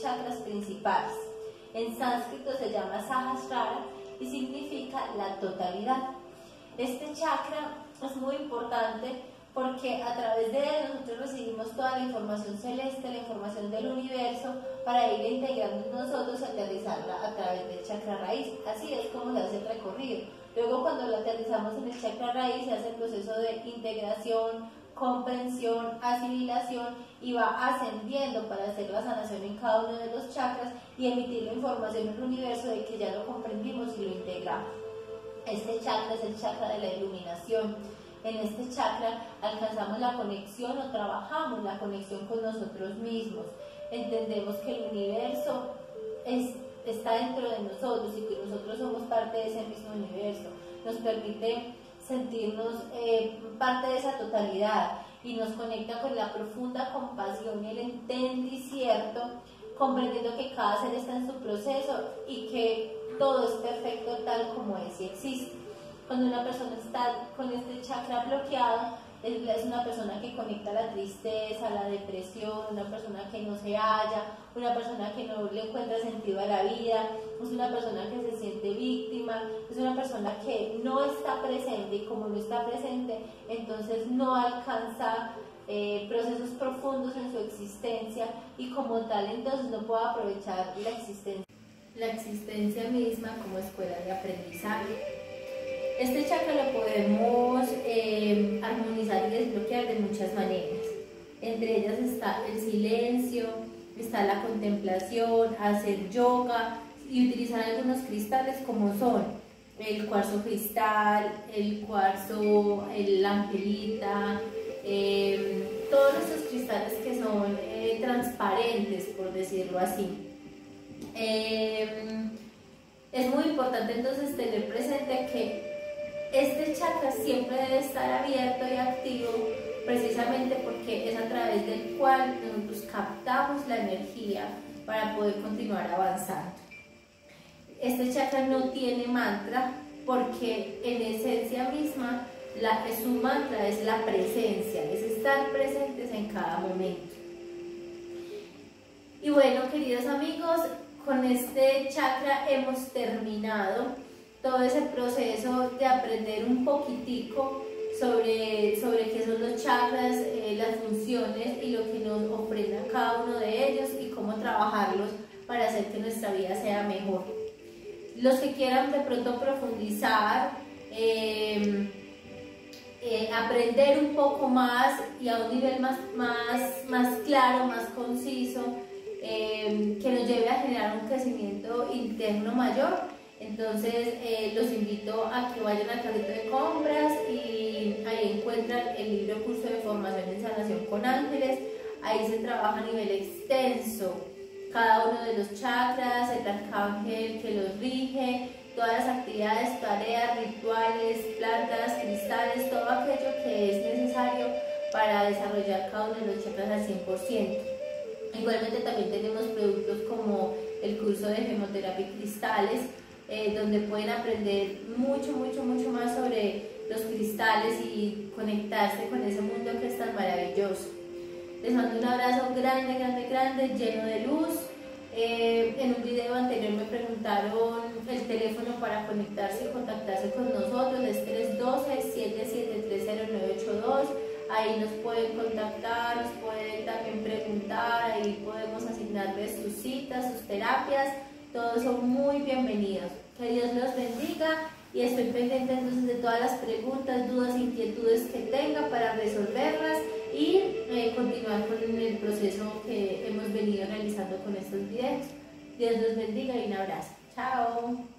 chakras principales. En sánscrito se llama Sahasrara y significa la totalidad. Este chakra es muy importante porque a través de él nosotros recibimos toda la información celeste, la información del universo, para ir integrando en nosotros y aterrizarla a través del chakra raíz. Así es como se hace el recorrido. Luego, cuando lo aterrizamos en el chakra raíz, se hace el proceso de integración, comprensión, asimilación, y va ascendiendo para hacer la sanación en cada uno de los chakras y emitir la información al universo de que ya lo comprendimos y lo integramos. Este chakra es el chakra de la iluminación. En este chakra alcanzamos la conexión o trabajamos la conexión con nosotros mismos. Entendemos que el universo está dentro de nosotros y que nosotros somos parte de ese mismo universo. Nos permite sentirnos parte de esa totalidad y nos conecta con la profunda compasión y el entendimiento, comprendiendo que cada ser está en su proceso y que todo es perfecto tal como es y existe. Cuando una persona está con este chakra bloqueado, es una persona que conecta la tristeza, la depresión, una persona que no se halla, una persona que no le encuentra sentido a la vida, es una persona que se siente víctima, es una persona que no está presente, y como no está presente, entonces no alcanza procesos profundos en su existencia, y como tal entonces no puede aprovechar la existencia misma como escuela de aprendizaje. Este chakra lo podemos armonizar y desbloquear de muchas maneras. Entre ellas está el silencio, está la contemplación, hacer yoga y utilizar algunos cristales como son el cuarzo cristal, el angelita, todos estos cristales que son transparentes, por decirlo así. Es muy importante entonces tener presente que este chakra siempre debe estar abierto y activo, precisamente porque es a través del cual nosotros captamos la energía para poder continuar avanzando. Este chakra no tiene mantra porque en esencia misma su mantra es la presencia, es estar presentes en cada momento. Y bueno, queridos amigos, con este chakra hemos terminado todo ese proceso de aprender un poquitico sobre qué son los chakras, las funciones y lo que nos ofrenda cada uno de ellos y cómo trabajarlos para hacer que nuestra vida sea mejor. Los que quieran de pronto profundizar, aprender un poco más y a un nivel más claro, más conciso, que nos lleve a generar un crecimiento interno mayor, entonces los invito a que vayan al carrito de compras y ahí encuentran el libro Curso de Formación en Sanación con Ángeles. Ahí se trabaja a nivel extenso cada uno de los chakras, el arcángel que los rige, todas las actividades, tareas, rituales, plantas, cristales, todo aquello que es necesario para desarrollar cada uno de los chakras al 100%. Igualmente también tenemos productos como el curso de gemoterapia y cristales, donde pueden aprender mucho más sobre los cristales y conectarse con ese mundo que es tan maravilloso. Les mando un abrazo grande, lleno de luz. En un video anterior me preguntaron el teléfono para conectarse y contactarse con nosotros, es 312-7730982. Ahí nos pueden contactar, nos pueden también preguntar, ahí podemos asignarles sus citas, sus terapias, todos son muy bienvenidos. Que Dios los bendiga y estoy pendiente entonces de todas las preguntas, dudas, inquietudes que tenga para resolverlas y continuar con el proceso que hemos venido realizando con estos videos. Dios los bendiga y un abrazo. Chao.